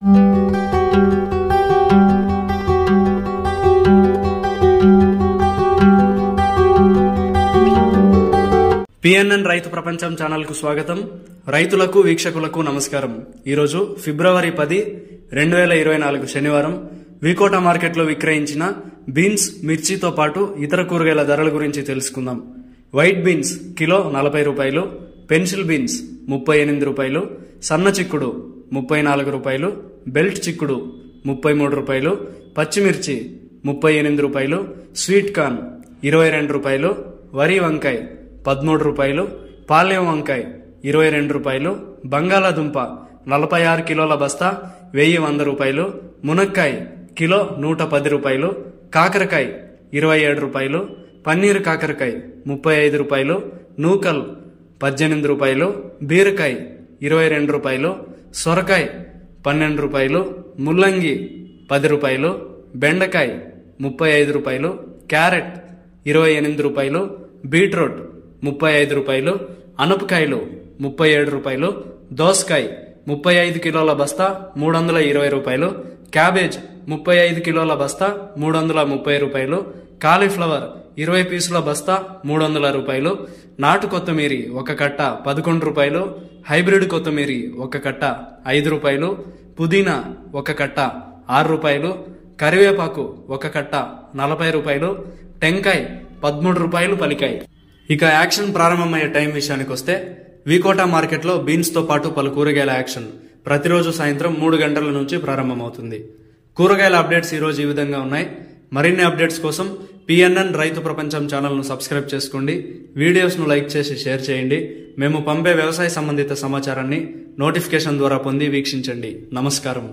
PNN రైతు ప్రపంచం channel కు స్వాగతం. రైతులకు వీక్షకులకు నమస్కారం. ఈరోజు ఫిబ్రవరి 10, 2024 శనివారం వికోట మార్కెట్లో విక్రయించిన బీన్స్, మిర్చితో పాటు ఇతర కూరగాయల ధరల గురించి తెలుసుకుందాం. వైట్ బీన్స్ కిలో 40 రూపాయలు, పెన్సిల్ బీన్స్ 38 రూపాయలు, సన్న చిక్కుడు 34 రూపాయలు, బెల్ట్ చిక్కుడు 33 రూపాయలు, పచ్చిమిర్చి 38 రూపాయలు, స్వీట్ కార్న్ 22 రూపాయలు, వరి వంకాయ 13 రూపాయలు, పాలెం వంకాయ 22 రూపాయలు, బంగాళాదుంప 46 కిలోల బస్తా 1100 రూపాయలు, మునక్కాయ కిలో 110 రూపాయలు, కాకరకాయ 27 రూపాయలు, పన్నీరు కాకరకాయ 35 రూపాయలు, నూకల్ 18 రూపాయలు, బీరకాయ 22 రూపాయలు, సొరకాయ 12 రూపాయలు, ముల్లంగి 10 రూపాయలు, బెండకాయ 35 రూపాయలు, క్యారెట్ 28 రూపాయలు, బీట్రూట్ 35 రూపాయలు, అనపకాయలు 37 రూపాయలు, దోసకాయ 35 కిలోల బస్తా 320 రూపాయలు, క్యాబేజ్ 35 కిలోల బస్తా 330 రూపాయలు, కాలీఫ్లవర్ 20 పీసుల బస్తా 300 రూపాయలు, నాటు కొత్తిమీరి ఒక కట్ట 11 రూపాయలు, హైబ్రిడ్ కొత్తిమీరి ఒక కట్ట 5 రూపాయలు, పుదీనా ఒక కట్ట 6 రూపాయలు, కరివేపాకు ఒక కట్ట 40 రూపాయలు, టెంకాయ 13 రూపాయలు పలికాయి. ఇక యాక్షన్ ప్రారంభమయ్యే టైం విషయానికి వస్తే వికోట మార్కెట్లో బీన్స్ తో పాటు పలు కూరగాయల యాక్షన్ ప్రతిరోజు సాయంత్రం 3 గంటల నుంచి ప్రారంభమవుతుంది. కూరగాయల అప్డేట్స్ ఈరోజు ఈ విధంగా ఉన్నాయి. మరిన్ని అప్డేట్స్ కోసం పిఎన్ఎన్ రైతు ప్రపంచం ఛానల్ను సబ్స్క్రైబ్ చేసుకోండి. వీడియోస్ను లైక్ చేసి షేర్ చేయండి. మేము పంపే వ్యవసాయ సంబంధిత సమాచారాన్ని నోటిఫికేషన్ ద్వారా పొంది వీక్షించండి. నమస్కారం.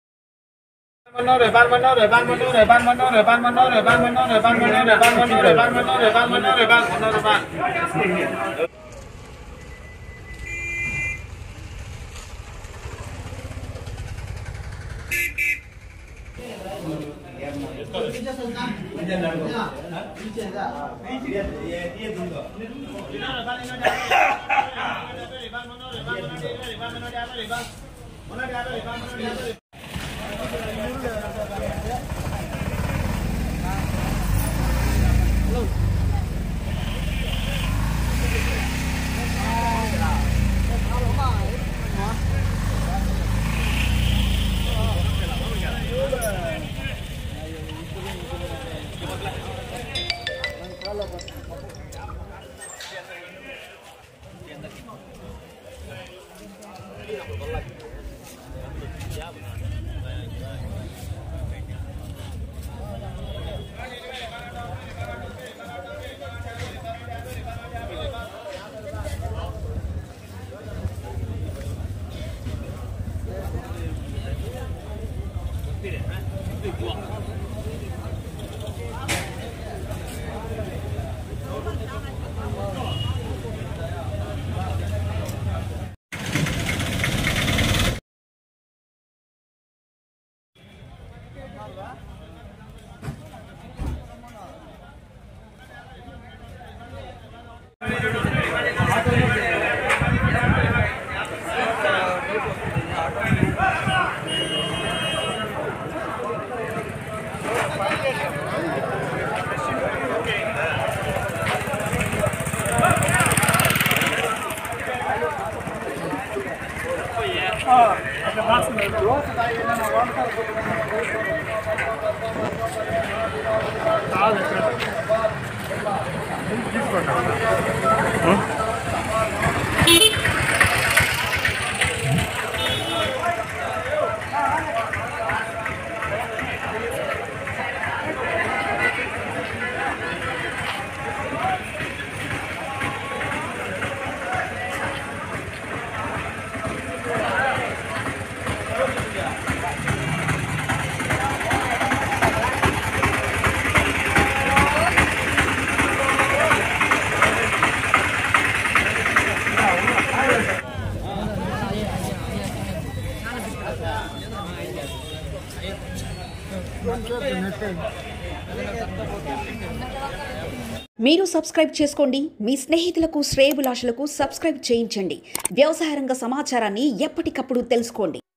మీరు సబ్స్క్రైబ్ చేసుకోండి. మీ స్నేహితులకు శ్రేయోభిలాషులకు సబ్స్క్రైబ్ చేయించండి. వ్యవసాయ రంగ సమాచారాన్ని ఎప్పటికప్పుడు తెలుసుకోండి.